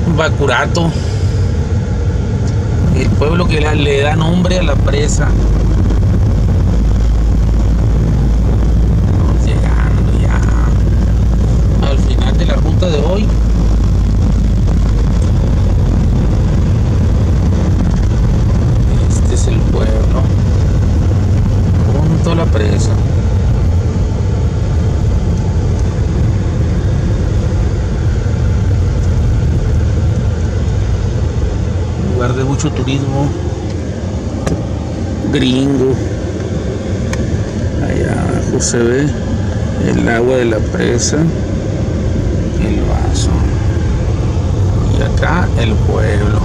Bacurato, el pueblo que le da nombre a la presa. Vamos llegando ya al final de la ruta de hoy. Este es el pueblo junto a la presa. Lugar de mucho turismo gringo. Allá abajo se ve el agua de la presa, el vaso, y acá el pueblo.